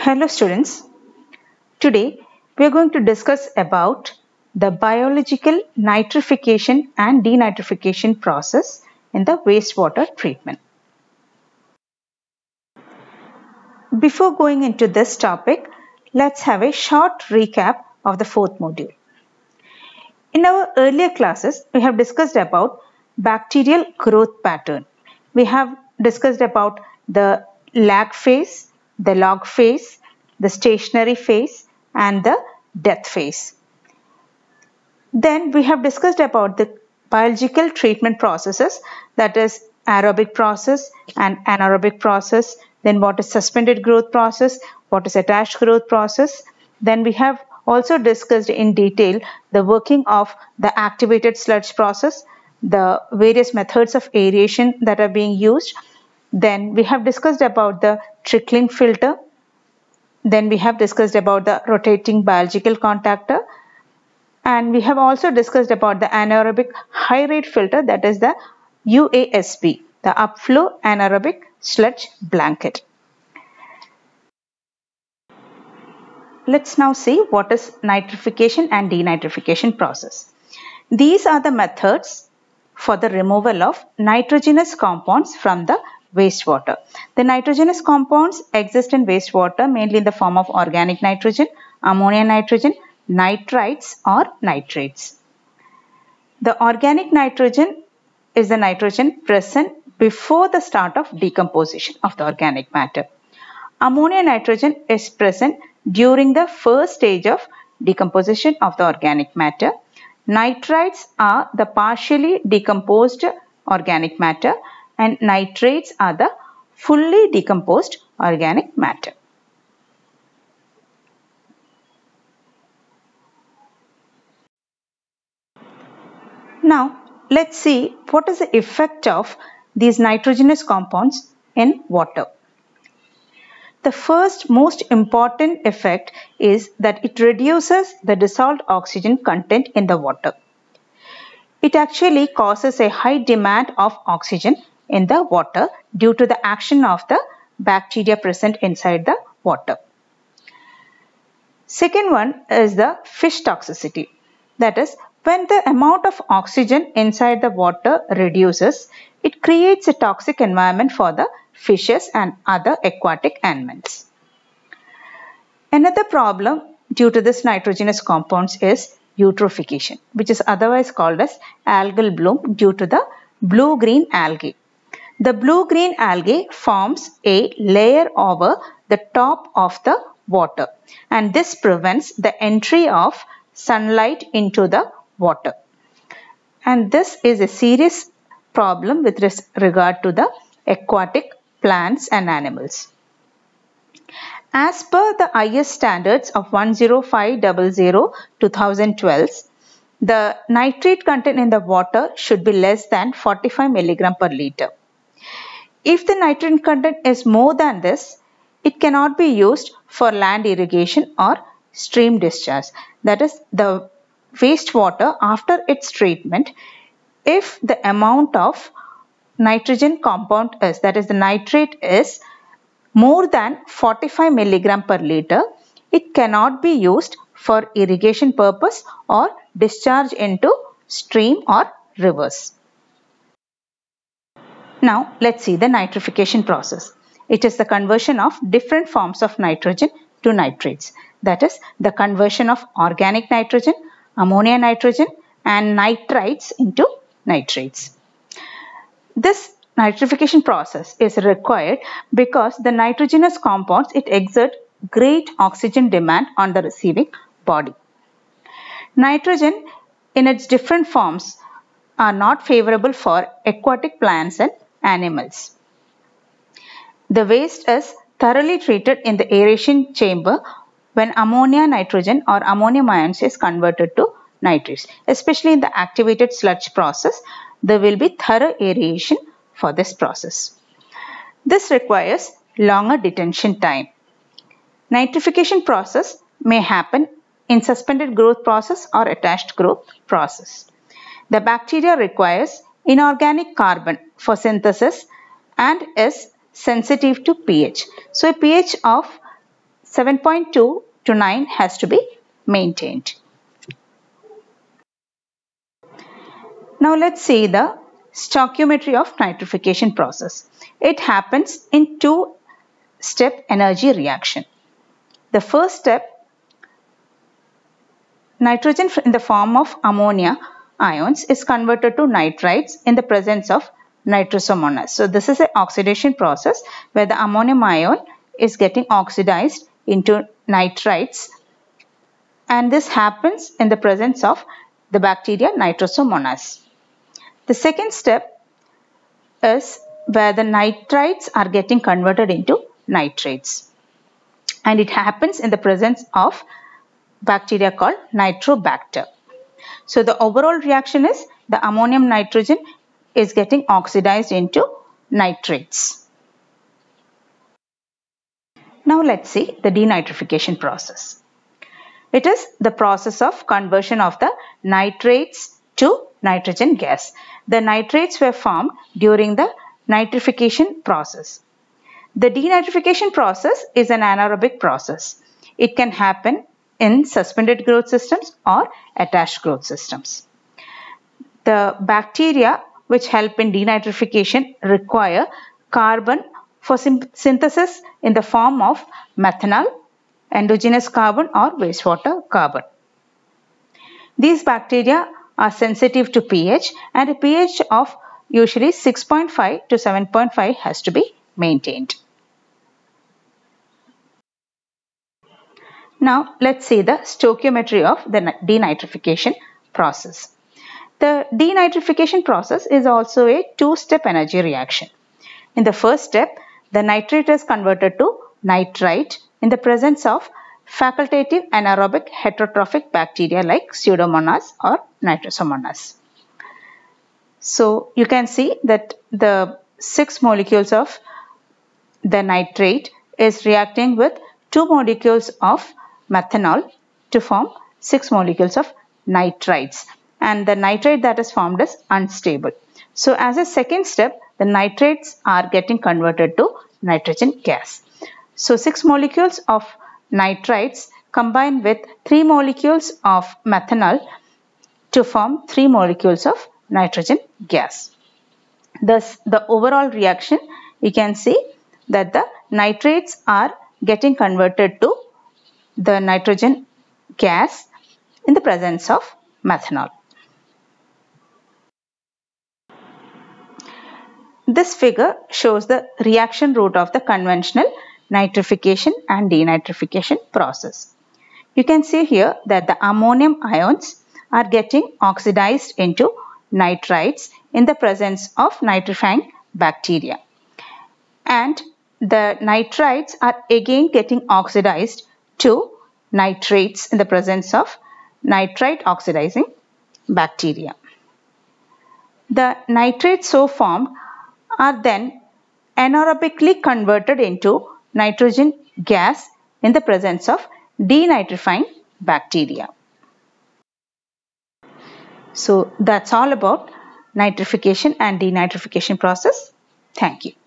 Hello students, today we are going to discuss about the biological nitrification and denitrification process in the wastewater treatment. Before going into this topic, let's have a short recap of the fourth module. In our earlier classes, we have discussed about bacterial growth pattern. We have discussed about the lag phase, the log phase, the stationary phase and the death phase. Then we have discussed about the biological treatment processes, that is aerobic process and anaerobic process, then what is suspended growth process, what is attached growth process. Then we have also discussed in detail the working of the activated sludge process, the various methods of aeration that are being used. Then we have discussed about the trickling filter. Then we have discussed about the rotating biological contactor. And we have also discussed about the anaerobic high rate filter, that is the UASB, the upflow anaerobic sludge blanket. Let's now see what is nitrification and denitrification process. These are the methods for the removal of nitrogenous compounds from the wastewater. The nitrogenous compounds exist in wastewater mainly in the form of organic nitrogen, ammonia nitrogen, nitrites or nitrates. The organic nitrogen is the nitrogen present before the start of decomposition of the organic matter. Ammonia nitrogen is present during the first stage of decomposition of the organic matter. Nitrites are the partially decomposed organic matter and nitrates are the fully decomposed organic matter. Now let's see what is the effect of these nitrogenous compounds in water. The first most important effect is that it reduces the dissolved oxygen content in the water. It actually causes a high demand of oxygen in the water due to the action of the bacteria present inside the water. Second one is the fish toxicity. That is, when the amount of oxygen inside the water reduces, it creates a toxic environment for the fishes and other aquatic animals. Another problem due to this nitrogenous compounds is eutrophication, which is otherwise called as algal bloom due to the blue-green algae. The blue-green algae forms a layer over the top of the water and this prevents the entry of sunlight into the water. And this is a serious problem with regard to the aquatic plants and animals. As per the IS standards of 10500/2012, the nitrate content in the water should be less than 45 mg per liter. If the nitrate content is more than this, it cannot be used for land irrigation or stream discharge. That is, the wastewater after its treatment, if the amount of nitrogen compound is, that is the nitrate is more than 45 mg per liter, it cannot be used for irrigation purpose or discharge into stream or rivers. Now let's see the nitrification process. It is the conversion of different forms of nitrogen to nitrates. That is the conversion of organic nitrogen, ammonia nitrogen and nitrites into nitrates. This nitrification process is required because the nitrogenous compounds, it exert great oxygen demand on the receiving body. Nitrogen in its different forms are not favorable for aquatic plants and animals. The waste is thoroughly treated in the aeration chamber when ammonia nitrogen or ammonium ions is converted to nitrates. Especially in the activated sludge process, there will be thorough aeration for this process. This requires longer detention time. Nitrification process may happen in suspended growth process or attached growth process. The bacteria requires inorganic carbon for synthesis and is sensitive to pH. So a pH of 7.2 to 9 has to be maintained. Now let's see the stoichiometry of nitrification process. It happens in two-step energy reaction. The first step, nitrogen in the form of ammonia ions is converted to nitrites in the presence of nitrosomonas. So this is an oxidation process where the ammonium ion is getting oxidized into nitrites, and this happens in the presence of the bacteria Nitrosomonas. The second step is where the nitrites are getting converted into nitrates, and it happens in the presence of bacteria called Nitrobacter. So the overall reaction is the ammonium nitrogen is getting oxidized into nitrates. Now let's see the denitrification process. It is the process of conversion of the nitrates to nitrogen gas. The nitrates were formed during the nitrification process. The denitrification process is an anaerobic process. It can happen in suspended growth systems or attached growth systems. The bacteria which help in denitrification require carbon for synthesis in the form of methanol, endogenous carbon or wastewater carbon. These bacteria are sensitive to pH, and a pH of usually 6.5 to 7.5 has to be maintained. Now let's see the stoichiometry of the denitrification process. The denitrification process is also a two-step energy reaction. In the first step, the nitrate is converted to nitrite in the presence of facultative anaerobic heterotrophic bacteria like Pseudomonas or Nitrosomonas. So you can see that the 6 molecules of the nitrate is reacting with 2 molecules of methanol to form 6 molecules of nitrites, and the nitrate that is formed is unstable. So as a second step, the nitrates are getting converted to nitrogen gas. So 6 molecules of nitrites combine with 3 molecules of methanol to form 3 molecules of nitrogen gas. Thus, the overall reaction, you can see that the nitrates are getting converted to the nitrogen gas in the presence of methanol. This figure shows the reaction route of the conventional nitrification and denitrification process. You can see here that the ammonium ions are getting oxidized into nitrites in the presence of nitrifying bacteria, and the nitrites are again getting oxidized to nitrates in the presence of nitrite oxidizing bacteria. The nitrates so formed are then anaerobically converted into nitrogen gas in the presence of denitrifying bacteria. So that's all about nitrification and denitrification process. Thank you.